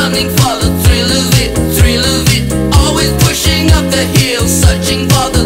running for the thrill of it, always pushing up the hill, searching for the